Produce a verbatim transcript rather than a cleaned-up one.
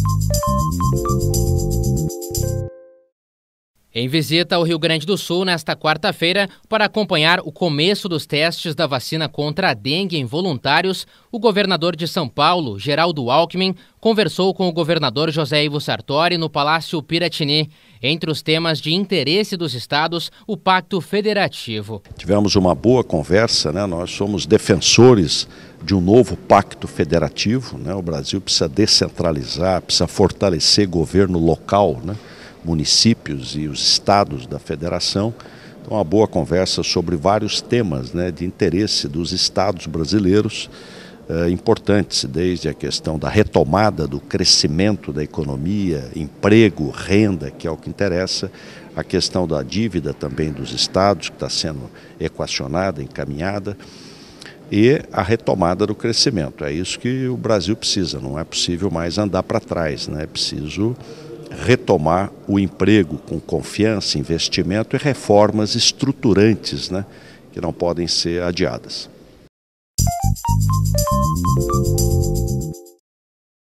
Em visita ao Rio Grande do Sul nesta quarta-feira para acompanhar o começo dos testes da vacina contra a dengue em voluntários, o governador de São Paulo, Geraldo Alckmin, conversou com o governador José Ivo Sartori no Palácio Piratini. Entre os temas de interesse dos estados, o Pacto Federativo. Tivemos uma boa conversa, né? Nós somos defensores de um novo Pacto Federativo, né? O Brasil precisa descentralizar, precisa fortalecer governo local, né? Municípios e os estados da federação. Então, uma boa conversa sobre vários temas, né, de interesse dos estados brasileiros, eh, importantes, desde a questão da retomada do crescimento da economia, emprego, renda, que é o que interessa, a questão da dívida também dos estados, que está sendo equacionada, encaminhada, e a retomada do crescimento. É isso que o Brasil precisa, não é possível mais andar para trás, né? É preciso retomar o emprego com confiança, investimento e reformas estruturantes, né, que não podem ser adiadas.